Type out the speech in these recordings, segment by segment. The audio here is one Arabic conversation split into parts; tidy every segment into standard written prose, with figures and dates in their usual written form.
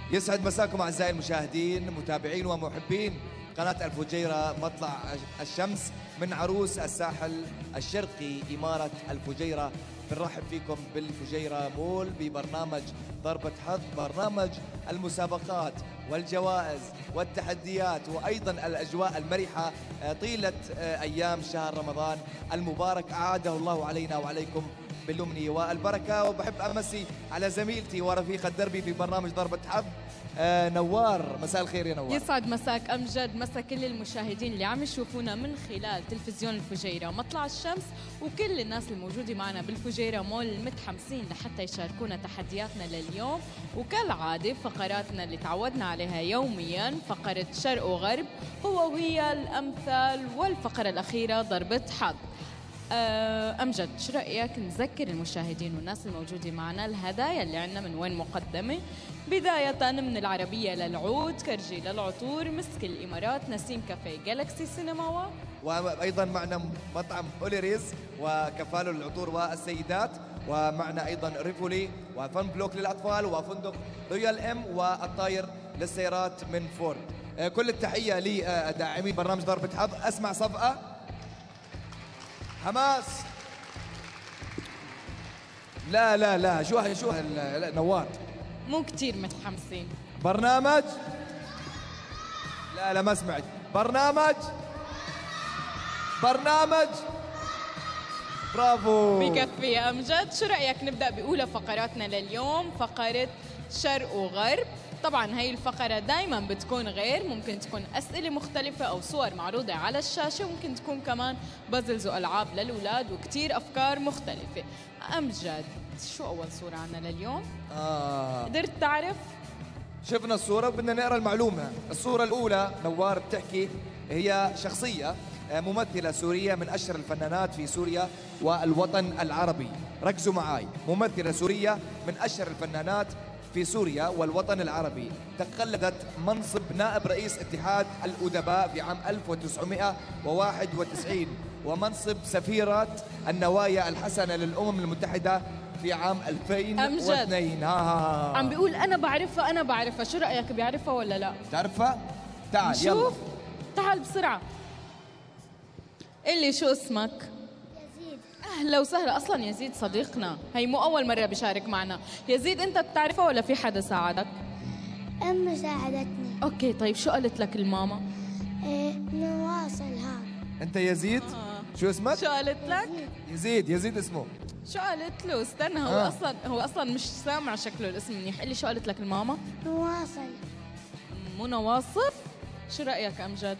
يسعد مساكم أعزائي المشاهدين متابعين ومحبين قناة الفجيرة مطلع الشمس من عروس الساحل الشرقي إمارة الفجيرة. بنرحب فيكم بالفجيرة مول ببرنامج ضربة حظ، برنامج المسابقات والجوائز والتحديات وأيضا الأجواء المرحة طيلة أيام شهر رمضان المبارك، أعاده الله علينا وعليكم باليمن والبركة. وبحب أمسي على زميلتي ورفيقة دربي في برنامج ضربة حظ نوار. مساء الخير يا نوار. يسعد مساك أمجد، مسا كل المشاهدين اللي عم يشوفونا من خلال تلفزيون الفجيرة مطلع الشمس، وكل الناس الموجودة معنا بالفجيرة مول المتحمسين لحتى يشاركونا تحدياتنا لليوم. وكالعادة فقراتنا اللي تعودنا عليها يوميا، فقرة شرق وغرب هو وهي الأمثال، والفقرة الأخيرة ضربة حظ. أمجد، شو رأيك نذكر المشاهدين والناس الموجودة معنا الهدايا اللي عنا من وين مقدمة؟ بداية من العربية للعود، كرجي للعطور، مسك الإمارات، نسيم كافيه، جالكسي سينما، وأيضا معنا مطعم أوليريز وكفاله للعطور والسيدات، ومعنا أيضا ريفولي وفن بلوك للأطفال وفندق رويال إم والطاير للسيارات من فورد. كل التحية لداعمين برنامج ضربة حظ. أسمع صفقة حماس. لا لا لا شو نوار مو كتير متحمسين. برنامج لا ما سمعت. برنامج برافو بكفي يا أمجد. شو رأيك نبدأ بأولى فقراتنا لليوم، فقرة شرق وغرب. طبعا هاي الفقرة دايما بتكون غير، ممكن تكون أسئلة مختلفة أو صور معروضة على الشاشة، ممكن تكون كمان بازلز وألعاب للأولاد وكتير أفكار مختلفة. أمجد، شو أول صورة عنا لليوم؟ قدرت تعرف؟ شفنا الصورة وبدنا نقرأ المعلومة. الصورة الأولى نوار بتحكي هي شخصية ممثلة سورية من أشهر الفنانات في سوريا والوطن العربي. ركزوا معاي، ممثلة سورية من أشهر الفنانات في سوريا والوطن العربي، تقلدت منصب نائب رئيس اتحاد الأدباء في عام 1991 ومنصب سفيرة النوايا الحسنة للأمم المتحدة في عام 2002. عم بيقول أنا بعرفها، شو رأيك بيعرفها ولا لا؟ تعرفها؟ تعال شوف. يلا تعال بسرعة. قلي شو اسمك؟ يزيد. أهلا وسهلا. أصلا يزيد صديقنا، هي مو أول مرة بيشارك معنا. يزيد أنت بتعرفه ولا في حدا ساعدك؟ أمي ساعدتني. أوكي طيب، شو قالت لك الماما؟ نواصل هذا. أنت يزيد؟ شو اسمك؟ شو قالت لك؟ يزيد اسمه. شو قالت له؟ استنى، هو أصلا مش سامع شكله الاسم منيح. قلي شو قالت لك الماما؟ نواصل. مو نواصف؟ شو رأيك أمجد؟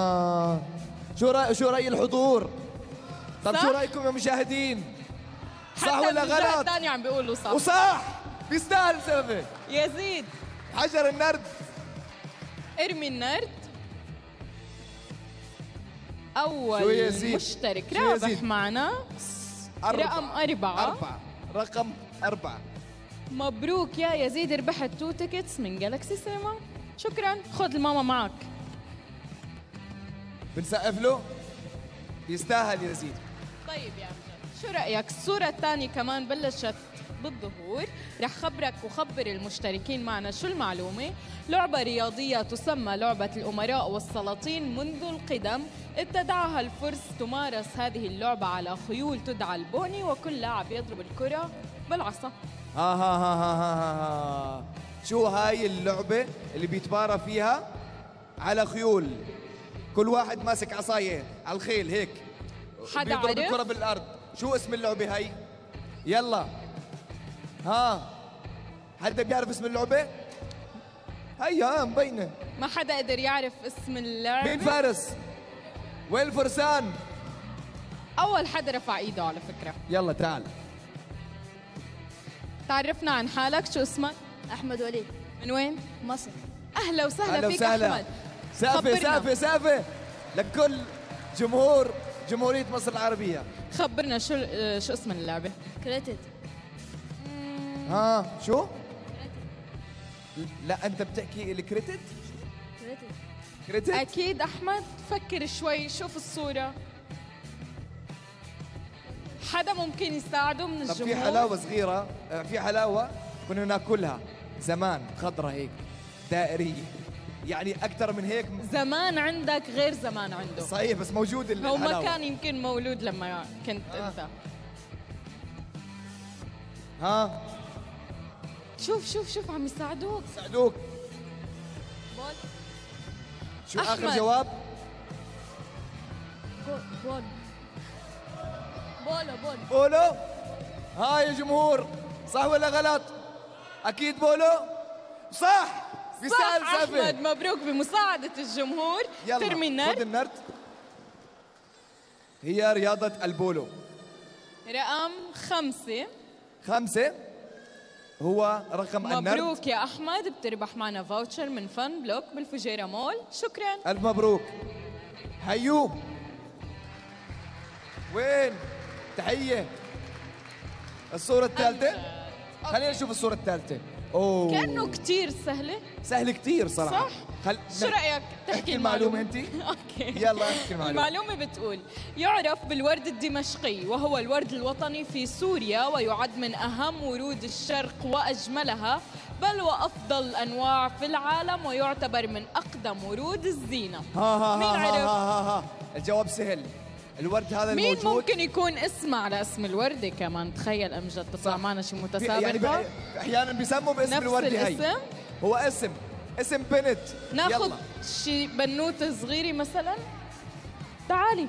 شو رأي الحضور؟ طب صح؟ شو رأيكم يا مشاهدين؟ صح ولا غلط؟ الثاني عم بيقولوا صح. وصح، بيستاهل زلمة. يزيد، حجر النرد. ارمي النرد. أول شو يزيد؟ مشترك شو رابح يزيد؟ معنا رقم 4. رقم 4. مبروك يا يزيد، ربحت 2 تيكتس من جالكسي سينما. شكرا، خذ الماما معك. بنسقف له، يستاهل يزيد. طيب يا أمجد، شو رأيك؟ الصورة الثانية كمان بلشت بالظهور. رح خبرك وخبر المشتركين معنا شو المعلومة. لعبة رياضية تسمى لعبة الأمراء والسلاطين منذ القدم. ابتدعها الفرس. تمارس هذه اللعبة على خيول تدعى البوني، وكل لاعب يضرب الكرة بالعصا. شو هاي اللعبة اللي بيتبارى فيها على خيول؟ كل واحد ماسك عصاية على الخيل هيك، حدا بيضرب الكرة عرف؟ بالأرض. شو اسم اللعبة هاي؟ يلا حدا بيعرف اسم اللعبة؟ هي مبينة. ما حدا قدر يعرف اسم اللعبة. مين فارس؟ وين الفرسان؟ أول حدا رفع إيده على فكرة. يلا تعال. تعرفنا عن حالك، شو اسمك؟ أحمد وليد. من وين؟ مصر. أهلا وسهلا فيك أحمد. سافة لكل جمهورية مصر العربية. خبرنا شو اسم اللعبة؟ كريتد. شو؟ لا أنت بتحكي الكريتد؟ كريتد؟ أكيد أحمد، فكر شوي، شوف الصورة. حدا ممكن يساعده من طب الجمهور؟ في حلاوة صغيرة، في حلاوة كنا ناكلها زمان خضرة هيك، دائرية، يعني أكثر من هيك. زمان عندك غير زمان عنده. صحيح، بس موجود هو ما الحلاوة. كان يمكن مولود لما كنت انت. ها شوف عم يساعدوك. ساعدوك. بول. شو أحمد. آخر جواب؟ بول. بولو. بولو. هاي يا جمهور، صح ولا غلط؟ أكيد بولو صح. بيسأل صح سفه. أحمد، مبروك بمساعدة الجمهور. يلا ترمي خذ النرد. النرد. هي رياضة البولو. رقم 5. 5 هو رقم النرد. مبروك يا أحمد، بتربح معنا فاوتشر من فن بلوك بالفجيرة مول. شكراً. ألف مبروك. هيو وين؟ تحية. الصورة الثالثة. خلينا نشوف الصورة الثالثة. أوه كأنه كتير سهلة. سهل كتير صراحة. صح؟ شو رأيك تحكي المعلومة أنت؟ أوكي. يلا احكي المعلومة. المعلومة بتقول: يعرف بالورد الدمشقي، وهو الورد الوطني في سوريا، ويعد من أهم ورود الشرق وأجملها، بل وأفضل الأنواع في العالم، ويعتبر من أقدم ورود الزينة. مين عرف؟ الجواب سهل. الورد هذا مين الموجود ممكن يكون اسمه على اسم الوردة كمان؟ تخيل أمجد تطلع معنا شي متسابقة. يعني أحيانا بيسموا باسم نفس الوردة هي. الاسم؟ هو اسم بنت. ناخذ يلا. شي بنوتة صغيرة مثلا. تعالي.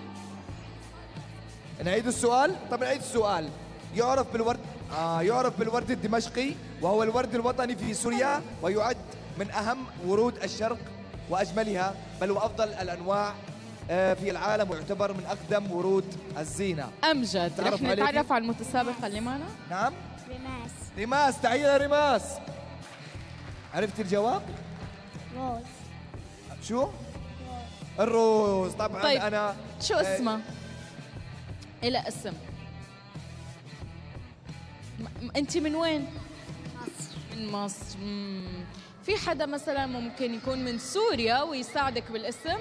نعيد السؤال. طب نعيد السؤال. يعرف بالورد الدمشقي، وهو الورد الوطني في سوريا، ويعد من أهم ورود الشرق وأجملها، بل وأفضل الأنواع في العالم، ويعتبر من أقدم ورود الزينة. أمجد، رح تعرف عليكي؟ نتعرف على المتسابقة اللي معنا. نعم. رماس. ريماس. تحية لريماس. عرفت الجواب؟ روز. شو؟ الروز. طبعا طيب، أنا شو اسمها؟ إلها اسم. أنت من وين؟ مصر. من مصر. في حدا مثلا ممكن يكون من سوريا ويساعدك بالاسم؟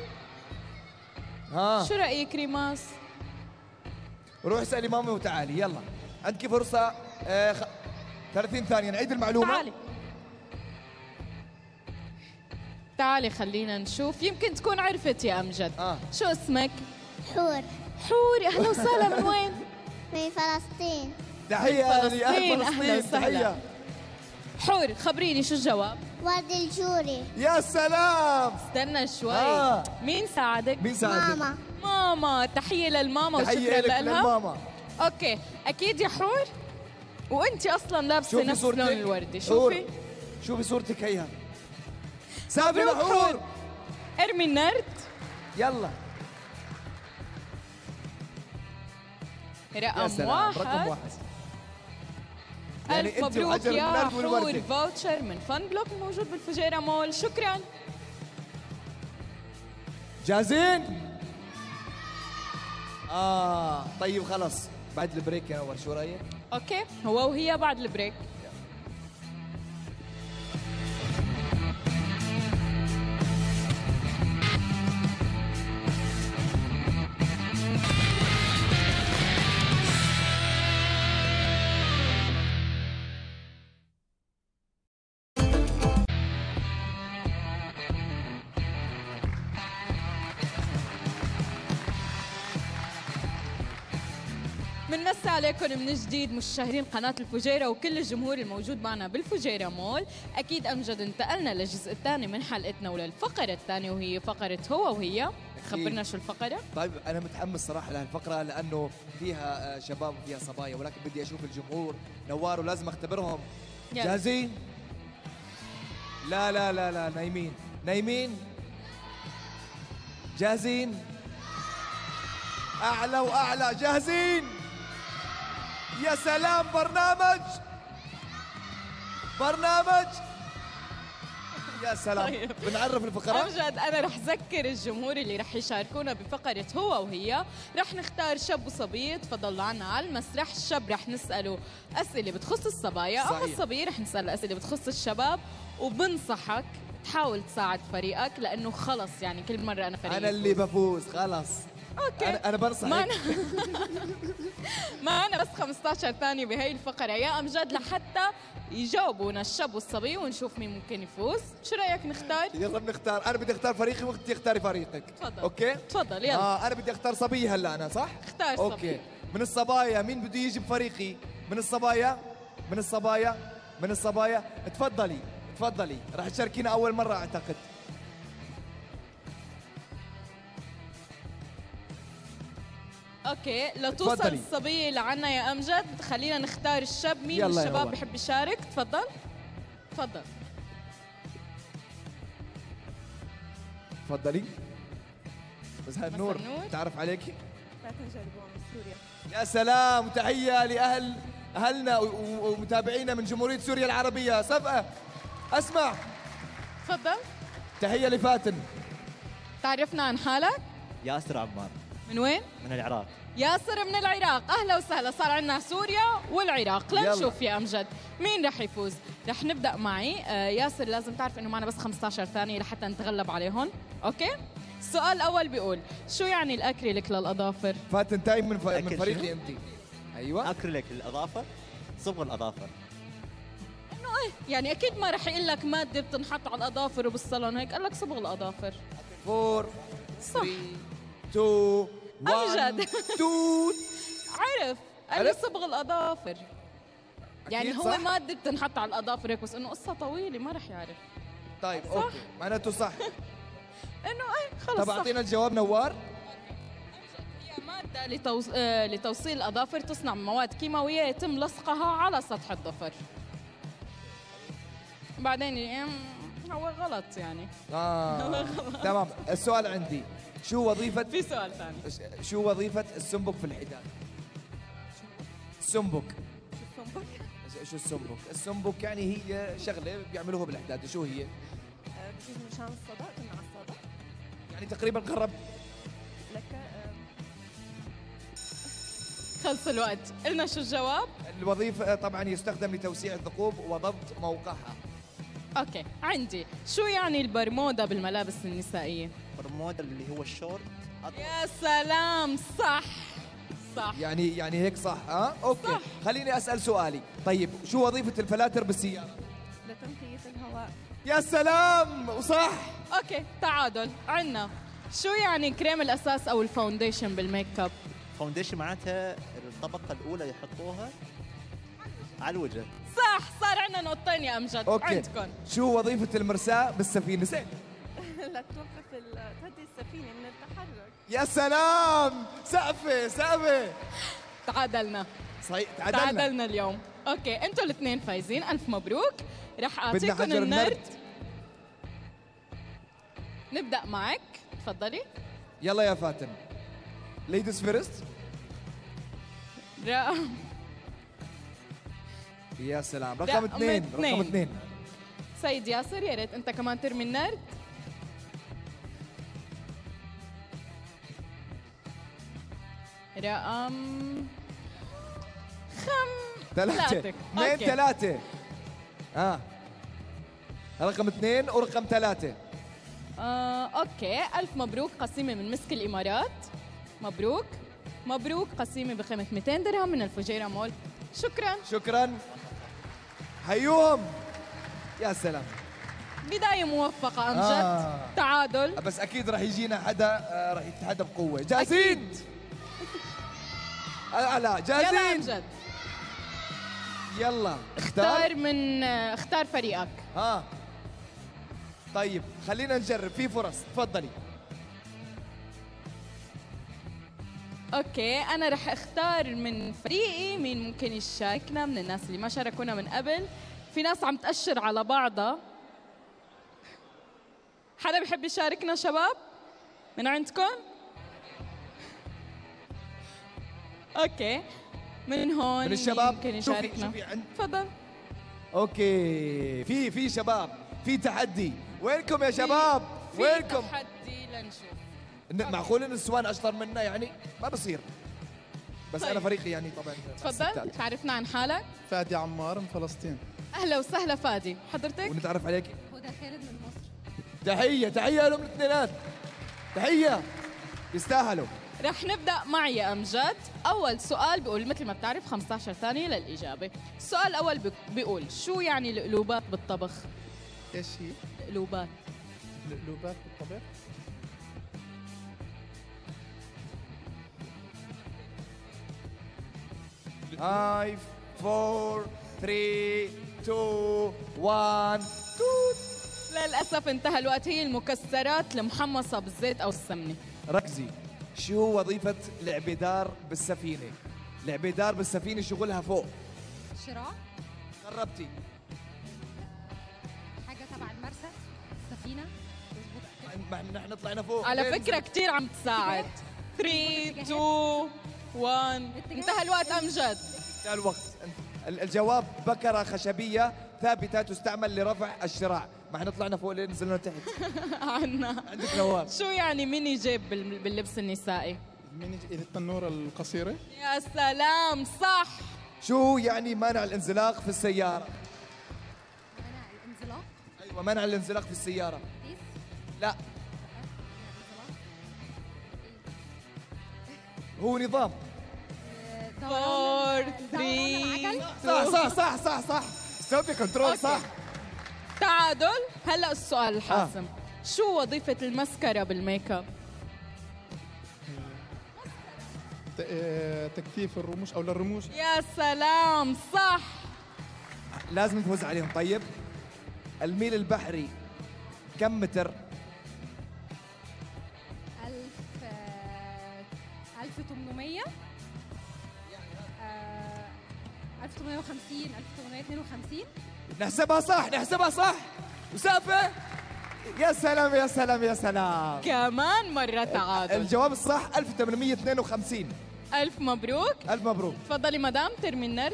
شو رأيك ريماس؟ روح اسألي مامي وتعالي. يلا عندك فرصة 30 ثانية. نعيد المعلومة. تعالي خلينا نشوف، يمكن تكون عرفت يا أمجد. شو اسمك؟ حور. حور. أهلا وسهلا. من وين؟ من فلسطين. تحية فلسطين. لأهل أهلا فلسطين. وسهلا. تحية. حور، خبريني شو الجواب؟ ورد الجوري. يا سلام. استنى شوي. مين ساعدك؟ مين ساعدك؟ ماما. ماما. تحية للماما تحية وشكرا لك لها. للماما. اوكي، اكيد يا حور. وانت اصلا لابسه شوفي نفس لون صورتك. الوردة. حور. شوفي. شوفي صورتك هيها. سافر مبروك حور. حور. ارمي النرد. يلا. يا رقم سلام. واحد. رقم واحد. ألف أنت مبروك وحجر يا النرد حور. والوردة. فاوتشر من فن بلوك موجود بالفجيرة مول. شكرا. جاهزين؟ طيب خلص بعد البريك يا نور، شو رايك؟ اوكي، هو وهي بعد البريك. بنمسي عليكم من جديد مشاهدين قناة الفجيرة وكل الجمهور الموجود معنا بالفجيرة مول. أكيد أمجد انتقلنا للجزء الثاني من حلقتنا وللفقرة الثانية، وهي فقرة هو وهي. خبرنا شو الفقرة؟ طيب أنا متحمس صراحة لهالفقرة لأنه فيها شباب وفيها صبايا، ولكن بدي أشوف الجمهور نوار ولازم أختبرهم. يلا. جاهزين؟ لا لا لا لا، نايمين. جاهزين؟ أعلى وأعلى. جاهزين؟ يا سلام. برنامج يا سلام. طيب. بنعرف الفقرات. أمجد، أنا رح ذكر الجمهور اللي رح يشاركونا بفقرة هو وهي. رح نختار شاب وصبية، تفضلوا عنا على المسرح. الشاب رح نسأله أسئلة بتخص الصبايا، أما الصبية رح نسأله أسئلة بتخص الشباب. وبنصحك تحاول تساعد فريقك، لأنه خلص يعني كل مرة أنا فريقي أنا اللي بفوز خلص. اوكي انا بنصحك. معنا بس 15 ثانية بهي الفقرة يا أمجد لحتى يجاوبونا الشاب والصبي ونشوف مين ممكن يفوز. شو رأيك نختار؟ يلا بنختار. انا بدي اختار فريقي وانت تختاري فريقك. تفضل. اوكي تفضل يلا. انا بدي اختار صبي هلا. انا صح. اختار صبي. اوكي من الصبايا مين بده يجي بفريقي؟ من الصبايا تفضلي راح تشاركينا اول مرة اعتقد. اوكي لتوصل تفضلي. الصبية لعنا يا أمجد خلينا نختار الشاب. مين من يلا يا الشباب هو. بحب يشارك؟ تفضل. تفضلي. بس هاي مساء النور النور. تعرف عليكي. فاتن جربوع من سوريا. يا سلام وتحية أهلنا ومتابعينا من جمهورية سوريا العربية. صفقة أسمع. تفضل. تحية لفاتن. تعرفنا عن حالك؟ ياسر عمار من وين؟ من العراق. ياسر من العراق. أهلا وسهلا. صار عندنا سوريا والعراق. يلا. لنشوف يا أمجد مين رح يفوز. رح نبدأ معي. ياسر لازم تعرف إنه معنا بس 15 ثانية لحتى نتغلب عليهم. أوكي؟ السؤال الأول بيقول شو يعني الأكريليك للأظافر؟ فاتن تايم من أكل فريقي شنو؟ أنت. أيوة. اكريليك للاظافر، صبغ الاظافر. إنه إيه يعني أكيد ما رح يقول لك مادة بتنحط على الأظافر وبالصالون هيك قال لك صبغ الأظافر. 4 صح. 3 2 1 أمجد. 2. عرف قال لي عرف؟ صبغ الأظافر. يعني هو صح؟ مادة بتنحط على الأظافر هيك بس إنه قصة طويلة ما رح يعرف. طيب أوكي معناته صح. إنه إيه خلص طب صح. أعطينا الجواب نوار. هي مادة لتوصيل الأظافر تصنع من مواد كيماوية يتم لصقها على سطح الظفر. بعدين هو غلط يعني. تمام. السؤال عندي شو وظيفة في سؤال ثاني. شو وظيفة السنبك في الحداد؟ السنبك. شو السنبك؟ السنبك يعني هي شغلة بيعملوها بالحداد. شو هي؟ بجوز مشان الصدى، تمنع الصدى. يعني تقريبا قرب. لك خلص الوقت. قلنا شو الجواب؟ الوظيفة طبعا يستخدم لتوسيع الثقوب وضبط موقعها. أوكي عندي. شو يعني البرمودا بالملابس النسائية؟ برمودا اللي هو الشورت أطول. يا سلام صح. يعني هيك صح. اوكي صح. خليني اسال سؤالي. طيب شو وظيفة الفلاتر بالسيارة؟ لتنقية الهواء. يا سلام وصح. أوكي تعادل. عنا شو يعني كريم الأساس أو الفاونديشن بالميك اب؟ فاونديشن معناتها الطبقة الأولى يحطوها على الوجه. صح. صار عندنا نقطتين يا أمجد. اوكي عندكم. شو وظيفة المرساة بالسفينة؟ نسيت. لتوقف تهدي السفينة من التحرك. يا سلام سقفة. تعادلنا. صحيح تعادلنا اليوم. اوكي انتوا الاثنين فايزين. الف مبروك. رح بدنا اعطيكم حجر النرد. نبدا معك. تفضلي. يلا يا فاتن. ليديز فيرست. يا سلام. رقم اثنين. سيد ياسر يا ريت انت كمان ترمي النرد. رقم ثلاثة. اثنين أوكي. ثلاثة. رقم اثنين ورقم ثلاثة. اوكي الف مبروك. قسيمة من مسك الامارات. مبروك قسيمة بقيمة 200 درهم من الفجيرة مول. شكرا. حيوهم. يا سلام. بداية موفقة أمجد. تعادل. بس أكيد راح يجينا حدا راح يتحدى بقوة. جاهزين؟ لا جاهزين؟ يلا أمجد. يلا اختار فريقك. طيب خلينا نجرب. في فرص. تفضلي. اوكي انا رح اختار من فريقي مين ممكن يشاركنا من الناس اللي ما شاركونا من قبل. في ناس عم تأشر على بعضها. حدا بحب يشاركنا شباب من عندكم؟ اوكي من هون من الشباب ممكن يشاركنا. شوفي عند. تفضل. اوكي في شباب. في تحدي. وينكم يا شباب؟ وينكم؟ في تحدي لنشوف. معقول ان النسوان اشطر منا؟ يعني ما بصير. بس طيب. انا فريقي يعني طبعا تفضل. ستات. تعرفنا عن حالك؟ فادي عمار من فلسطين. اهلا وسهلا فادي. حضرتك؟ ونتعرف عليك. هدى خالد من مصر. تحية لهم الاثنينات. تحية. يستاهلوا. رح نبدأ معي يا أمجد. أول سؤال بيقول مثل ما بتعرف 15 ثانية للإجابة. السؤال الأول بيقول شو يعني القلوبات بالطبخ؟ ايش هي؟ القلوبات. القلوبات بالطبخ؟ هاي 4 3 2 1 توت. للأسف انتهى الوقت. هي المكسرات المحمصة بالزيت أو السمنة. ركزي، شو وظيفة العبيدار بالسفينة؟ العبيدار بالسفينة شغلها فوق. شراع، قربتي. حاجة تبع المرسى، سفينة. ما نحن طلعنا فوق. على إيه فكرة كتير عم تساعد. 3 2 1 انتهى الوقت أمجد. انتهى الوقت. الجواب بكرة خشبية ثابتة تستعمل لرفع الشراع. ما احنا طلعنا فوق لين نزلنا تحت. عنا. عندك نوار. شو يعني ميني جيب باللبس النسائي؟ من التنورة القصيرة؟ يا سلام صح. شو يعني منع الانزلاق في السيارة؟ منع الانزلاق. ايوه، منع الانزلاق في السيارة. إيه؟ لا، هو نظام. 4 العجل. 3 صح استوبي كنترول. صح. تعادل. هلا السؤال الحاسم. شو وظيفة المسكرة بالميك اب؟ تكثيف الرموش او للرموش. يا سلام صح. لازم نفوز عليهم. طيب، الميل البحري كم متر؟ 1800 1850 1852. نحسبها صح. مسافة. يا سلام يا سلام يا سلام. كمان مرة تعادل. الجواب الصح 1852. ألف مبروك. ألف مبروك. تفضلي مدام ترمي النرد.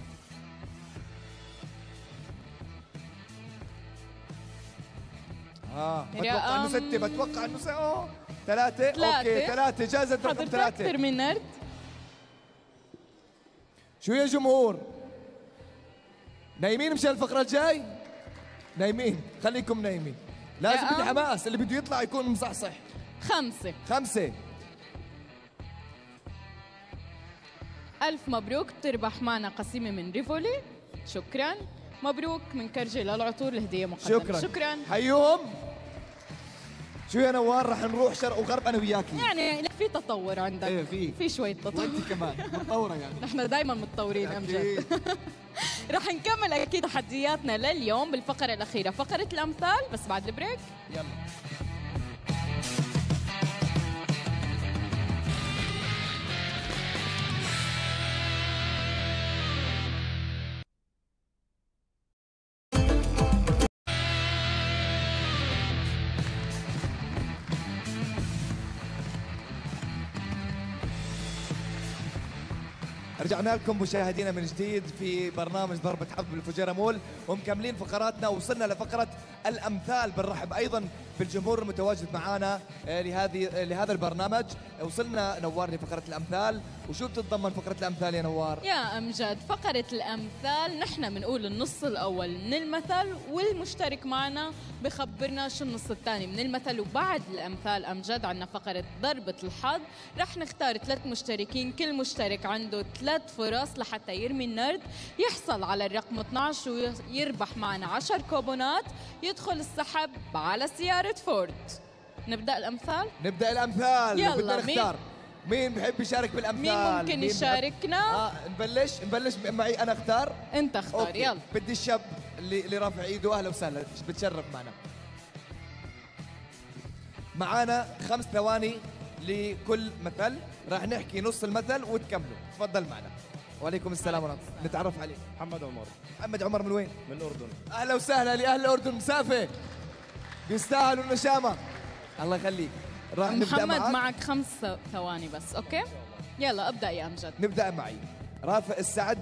بتوقع انه 6. بتوقع انه 3. اوكي 3. جائزة رقم حضرتك 3. ترمي النرد. شو يا جمهور؟ نايمين مشان الفقرة الجاي؟ نايمين، خليكم نايمين. لازم يا بدي حماس، اللي بده يطلع يكون مصحصح. 5. 5. ألف مبروك. بتربح معنا قسيمة من ريفولي. شكرا. مبروك من كرجي للعطور الهدية مقدمة. شكرا. حيوهم. شو يا نوار، رح نروح شرق وغرب انا وياكي. يعني في تطور عندك. ايه في شوية تطور. وانت كمان متطورة يعني. نحن دايما متطورين أمجد. رح نكمل أكيد تحدياتنا لليوم بالفقرة الأخيرة، فقرة الأمثال، بس بعد البريك. يلا. رجعنا لكم مشاهدينا من جديد في برنامج ضربة حظ بالفجيرة مول، ومكملين فقراتنا. وصلنا لفقرة الأمثال. بنرحب أيضا بالجمهور المتواجد معنا لهذا البرنامج. وصلنا نوار لفقرة الأمثال. وشو بتتضمن فقرة الأمثال يا نوار؟ يا أمجد، فقرة الأمثال نحن بنقول النص الأول من المثل، والمشترك معنا بخبرنا شو النص الثاني من المثل. وبعد الأمثال أمجد عنا فقرة ضربة الحظ. رح نختار 3 مشتركين، كل مشترك عنده 3 فرص لحتى يرمي النرد، يحصل على الرقم 12 ويربح معنا 10 كوبونات يدخل السحب على سيارة فورد. نبدأ الأمثال؟ نبدأ الأمثال. يلا. بدنا نختار مين بحب يشارك بالأمثال. مين ممكن يشاركنا؟ نبلش معي أنا أختار. أنت اختار. أوكي. يلا. بدي الشاب اللي رافع إيده. أهلا وسهلا، بتشرف معنا. معانا 5 ثواني لكل مثل. راح نحكي نص المثل وتكملوا. تفضل معنا. وعليكم السلام ورحمة الله. نتعرف عليك. محمد عمر. محمد عمر من وين؟ من الأردن. أهلا وسهلا لأهل الأردن. مسافة بيستاهلوا النشامة. الله يخليك. راح نبدأ محمد معك 5 ثواني بس. أوكي يلا ابدأ يا أمجد. نبدأ معي. رافع السعد.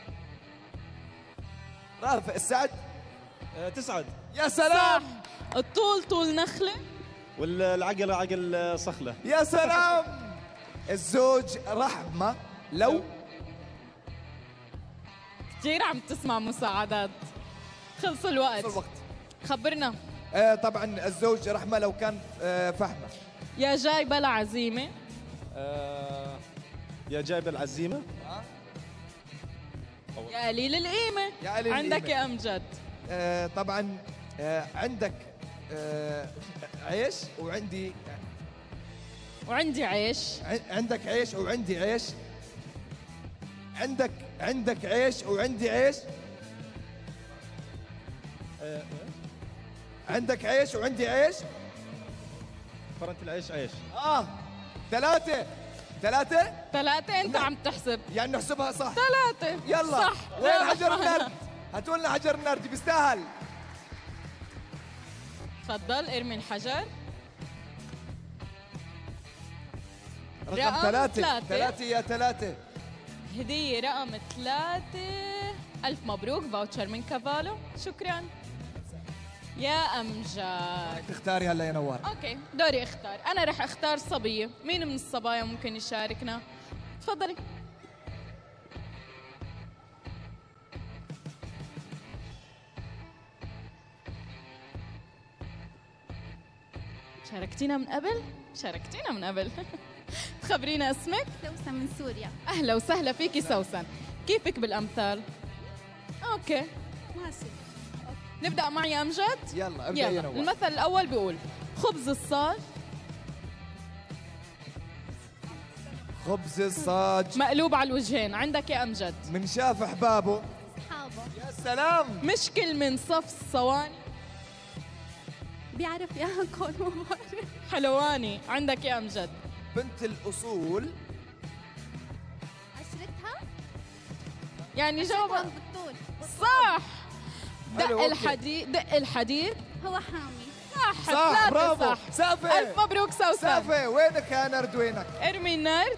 رافع السعد. تسعد. يا سلام. صح. الطول طول نخلة. والعقل عقل صخلة. يا سلام. الزوج رحمة لو. كثير عم تسمع مساعدات. خلص الوقت. خبرنا. طبعا الزوج رحمة لو كان فحمة. يا جاي بلا عزيمة. يا جايب العزيمة. يا قليل القيمة. يا قليل عندك القيمة. يا أمجد. طبعا عندك عيش وعندي وعندي عيش. عندك عيش وعندي عيش. عندك عيش وعندي عيش. عندك عيش وعندي عيش. فرنت العيش عيش. 3 أنت عم تحسب. يعني نحسبها صح. 3 يلا صح. وين يلا. حجر النرد؟ هاتوا لنا حجر النرد بيستاهل. تفضل ارمي الحجر. رقم 3 يا 3. هدية رقم 3. ألف مبروك، فاوتشر من كافالو. شكرا يا أمجد. تختاري هلا يا نوار. اوكي دوري اختار. انا رح اختار صبيه. مين من الصبايا ممكن يشاركنا؟ تفضلي. شاركتينا من قبل تخبرينا اسمك؟ سوسن من سوريا. اهلا وسهلا فيكي سوسن. كيفك بالامثال؟ اوكي ماشي. نبدا معي يا امجد. يلا ابدا يا يلا نوار. المثل الاول بيقول خبز الصاج خبز الصاج مقلوب على الوجهين. عندك يا امجد. من شاف احبابه. أصحابه. يا سلام. مشكل من صف الصواني بيعرف ياكل مبارك. حلواني. عندك يا امجد. بنت الاصول. عشرتها يعني جاوب بالطول. صح. حلو، دق أوكي. الحديد. هو حامي. صح. صح 3 برافو. صح. سافة. ألف مبروك سوسن. سافة وينك يا نرد وينك؟ ارمي النرد.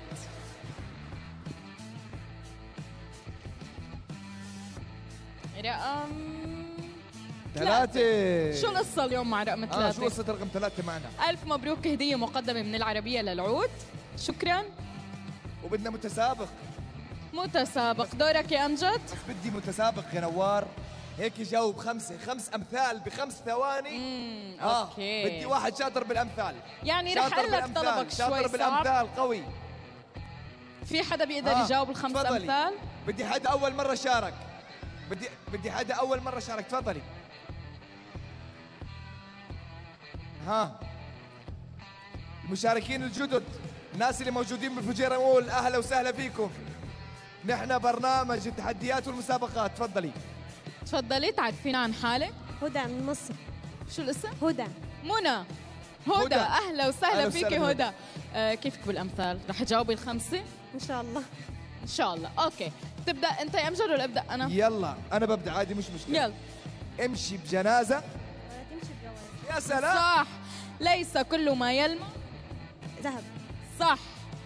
رقم 3. شو القصة اليوم مع رقم 3؟ شو قصة رقم 3 معنا؟ ألف مبروك، هدية مقدمة من العربية للعود. شكرا. وبدنا متسابق. متسابق. دورك يا أمجد. بس بدي متسابق يا نوار. هيك يجاوب 5 أمثال ب5 ثواني. أوكي. بدي واحد شاطر بالأمثال. يعني رح شاطر أقول لك بالأمثال، طلبك شاطر شوي صعب. بالأمثال قوي. في حدا بيقدر يجاوب ال5 تفضلي. أمثال؟ بدي حدا أول مرة شارك. بدي حدا أول مرة شارك. تفضلي. المشاركين الجدد، الناس اللي موجودين بالفجيرة نقول أهلا وسهلا فيكم. نحن برنامج التحديات والمسابقات. تفضلي. تفضلي. تعرفين عن حالك؟ هدى من مصر. شو الاسم؟ هدى. منى. هدى. هدى. أهلا وسهلا أهلا فيكي وسهلا هدى. كيفك بالأمثال؟ رح تجاوبي ال5؟ ان شاء الله. إن شاء الله. أوكي. تبدأ أنت يا أمجد ولا أبدأ أنا؟ يلا أنا ببدأ عادي مش مشكلة. يلا. امشي بجنازة. تمشي بجواز. يا سلام. صح. ليس كل ما يلمع ذهب. صح.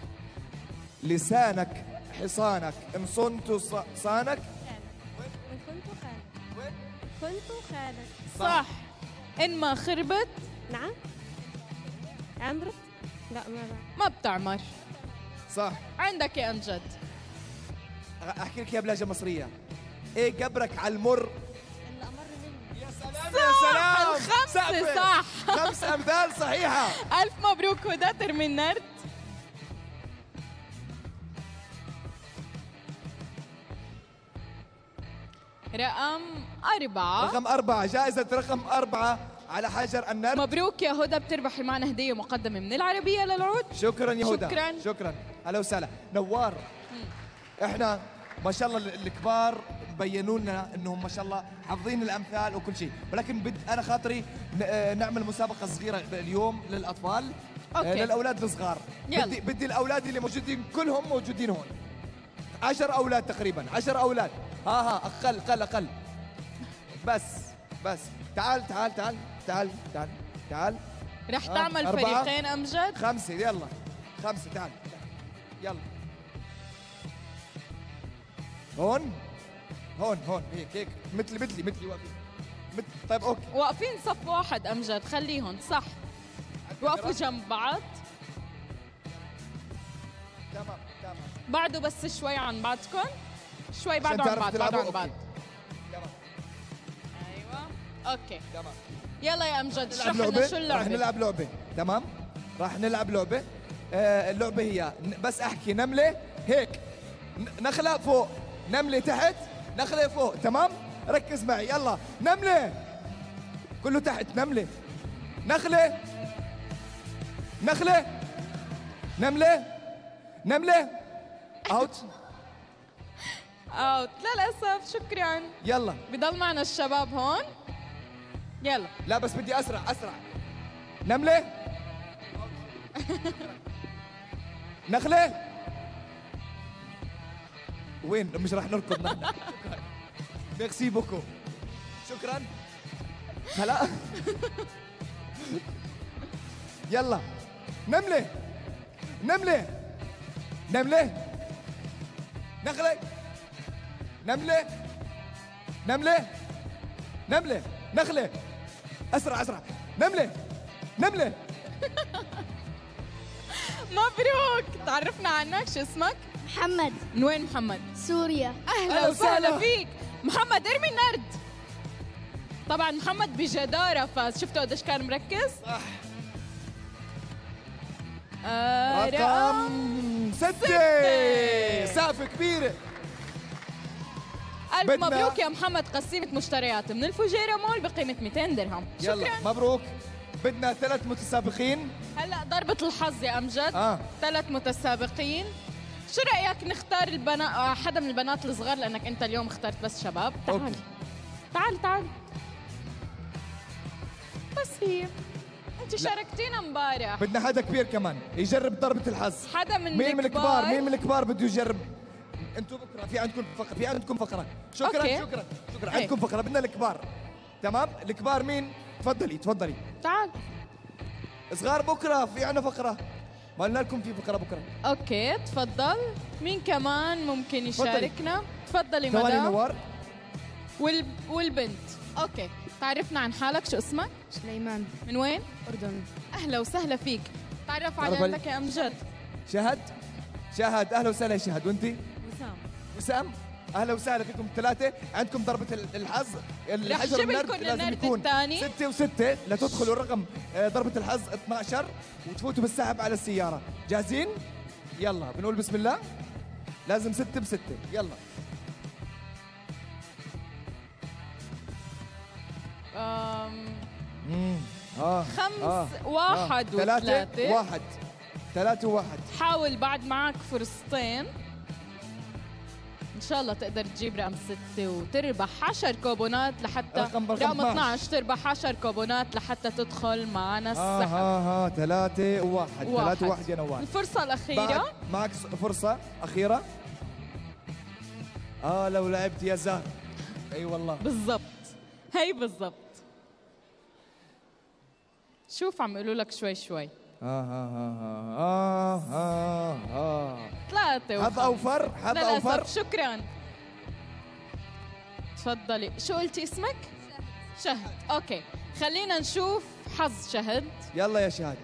لسانك حصانك إن صنت صانك. من كنت خالد. كنت خالد. صح. إن ما خربت نعم. عمرت. لا ما بعرف. ما بتعمر. صح. عندك يا أمجد. أحكي لك يا بلاجة مصرية. إيه قبرك على المر. اللي امر مني. يا سلام يا سلام. ال5 سقفة. صح. 5 أمثال صحيحة. ألف مبروك هدى. ترمي النرد. رقم 4. رقم 4 جائزة رقم 4 على حجر النرد. مبروك يا هدى، بتربحي معنا هدية مقدمة من العربية للعود. شكرا يا هدى. شكراً. شكرا. هلا وسهلا نوار. احنا ما شاء الله الكبار بينوا لنا انهم ما شاء الله حافظين الامثال وكل شيء، ولكن انا خاطري نعمل مسابقه صغيره اليوم للاطفال. أوكي. للاولاد الصغار. يلا. بدي الاولاد اللي موجودين كلهم موجودين هون. 10 اولاد تقريبا. 10 اولاد. اقل. بس تعال. رح تعمل 4. فريقين أمجد. 5 يلا. 5 تعال يلا. هون هيك مثلي واقفين. طيب اوكي. واقفين صف واحد أمجد، خليهم صح. وقفوا جنب بعض. تمام. بعدوا بس شوي عن بعضكم. شوي عشان بعدوا عن تعرفوا بعض. تلعبوا. بعدوا عن بعض. تمام. أيوة. أوكي. تمام. يلا يا أمجد اشرح نلعب لنا لعبة. شو راح اللعبة. نلعب لعبة. تمام. راح نلعب لعبة. اللعبة هي بس أحكي نملة هيك، نخلة فوق، نملة تحت، نخلة فوق، تمام؟ ركز معي يلا. نملة كله تحت، نملة، نخلة، نخلة، نملة، نملة، اوت اوت للاسف. شكرا. يلا. بضل معنا الشباب هون. يلا. لا بس بدي اسرع اسرع. نملة، نخلة، وين مش راح نركض نحن. ميرسي بوكو. شكرا. هلا. يلا. نملة، نملة، نملة، نخلة، نملة، نملة، نملة، نخلة، أسرع أسرع، نملة، نملة. مبروك. تعرفنا عنك، شو اسمك؟ محمد. من وين محمد؟ سوريا. اهلا وسهلا فيك محمد. ارمي النرد. طبعا محمد بجدارة فاز. شفتوا قديش كان مركز؟ صح. رقم 6. سقف كبيرة. ألف بدنا- مبروك يا محمد. قسيمة مشتريات من الفجيرة مول بقيمة 200 درهم. يلا شكرا. مبروك. بدنا 3 متسابقين. هلا ضربة الحظ يا أمجد. 3 متسابقين. شو رأيك نختار البنات، حدا من البنات الصغار، لأنك أنت اليوم اخترت بس شباب. تعال أوكي. تعال تعال. بس هي أنت شاركتينا امبارح. بدنا حدا كبير كمان يجرب ضربة الحظ. حدا من مين من الكبار؟ الكبار؟ مين من الكبار بده يجرب؟ انتوا بكره في عندكم فقره، في عندكم فقره. شكرا أوكي. شكرا شكرا. إيه. عندكم فقره. بدنا الكبار. تمام. الكبار مين؟ تفضلي تفضلي. تعال. صغار بكره في عنا فقره. ما قلنا لكم في فقره بكره. اوكي تفضل. مين كمان ممكن يشاركنا؟ تفضلي ثواني مدام. نوار. والبنت. اوكي تعرفنا عن حالك، شو اسمك؟ سليمان. من وين؟ أردن. اهلا وسهلا فيك. تعرف تعرف عليك يا امجد. شهد. شهد اهلا وسهلا يا شهد. وانتي؟ وسام. وسام. اهلا وسهلا فيكم الثلاثه. عندكم ضربه الحظ. الحجر جيب النرد لكم لازم النرد يكون الثاني. 6 و6 لتدخلوا الرقم ضربه الحظ 12 وتفوتوا بالسحب على السياره. جاهزين؟ يلا بنقول بسم الله. لازم 6 ب6. يلا. خمس، واحد 3 وثلاثة. 1 3 و1. حاول بعد معك فرصتين. ان شاء الله تقدر تجيب رقم 6 وتربح 10 كوبونات لحتى رقم رقم 12 تربح 10 كوبونات لحتى تدخل معنا السحب. 3 و1 3 و1 يا نوال. الفرصة الأخيرة. معك فرصة أخيرة. لو لعبت يا زهر. اي والله بالضبط. هي بالضبط. شوف عم يقولوا لك شوي شوي. 3 حظ أوفر حظ أوفر. شكرا. تفضلي. شو قلتي اسمك؟ شهد. اوكي خلينا نشوف حظ شهد. يلا يا شهد.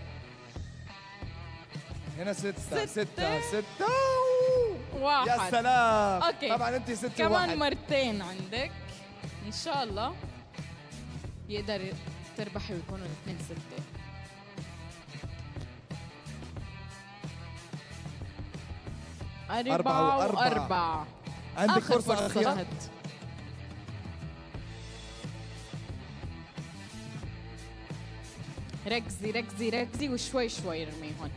هنا 6 6 6 واحد. يا سلام. اوكي طبعا انت 6 كمان و1. مرتين عندك. ان شاء الله يقدر تربحي ويكونوا الاثنين 6. أربعة وأربعة. عندك آخر فرصة أخيرة. شهد. ركزي ركزي ركزي وشوي شوي ارميهم.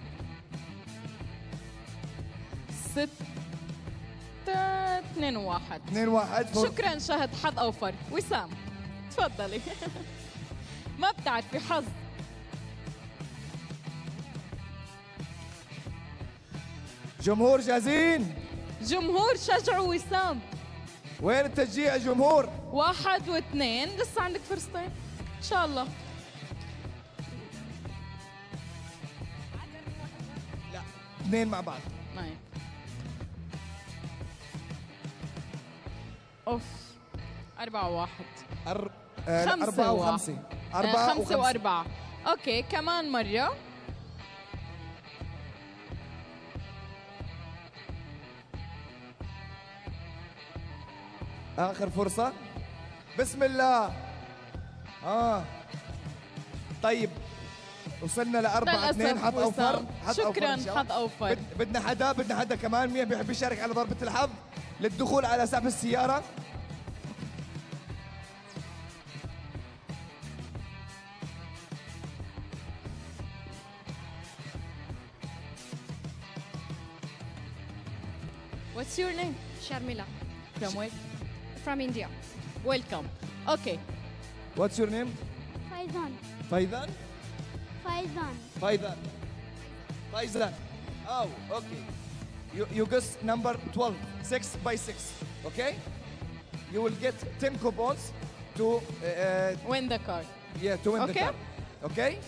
6 2 1. 2 1. شكرا شهد. حظ أوفر. وسام تفضلي. ما بتعرفي حظ. جمهور جاهزين؟ جمهور شجعوا وسام. وين التشجيع يا جمهور؟ 1 و2. لسه عندك فرصتين ان شاء الله. لا 2 مع بعض. معي. اوف 4 و1. 4 و5. 4 5 و4. اوكي كمان مرة. آخر فرصة. بسم الله. طيب وصلنا لأربعة اثنين. حظ أوفر. شكرا حظ أوفر. بدنا حدا كمان. مين بيحب يشارك على ضربة الحظ للدخول على سقف السيارة؟ What's your name? Sharmila. From where? From India. Welcome. Okay. What's your name? فايزان. فايزان. فايزان. فايزان. فايزان. Oh, okay. You guess number 12, 6 by 6. Okay? You will get 10 coupons to Win the car. to win the Okay. car. Okay?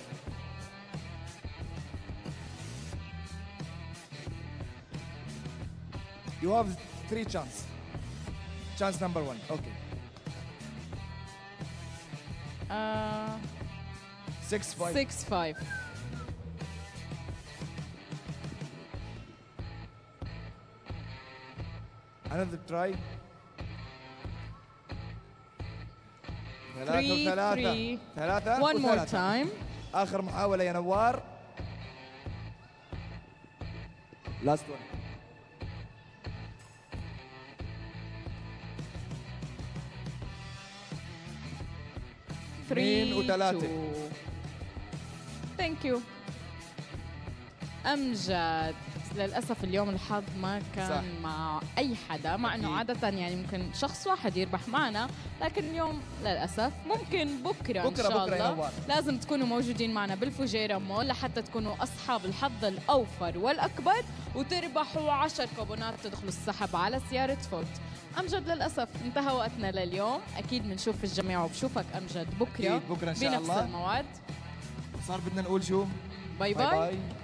You have 3 chances. Chance number 1. Okay. 6 5. 6-5. Another try. 3 3. 3 One more time. آخر محاولة يا نوار. Last one. 3 و3. ثانك يو. أمجد للأسف اليوم الحظ ما كان صح. مع أي حدا، مع أنه أكيد. عادة يعني ممكن شخص واحد يربح معنا، لكن اليوم للأسف ممكن بكرة إن شاء بكرة يا الله نوار. لازم تكونوا موجودين معنا بالفجيرة مول لحتى تكونوا أصحاب الحظ الأوفر والأكبر وتربحوا 10 كوبونات تدخلوا السحب على سيارة فولت. أمجد للأسف انتهى وقتنا لليوم، أكيد بنشوف الجميع وبشوفك أمجد بكرة أكيد بكرة إن شاء بنفس الله. الموعد. صار بدنا نقول شو؟ باي باي باي. باي.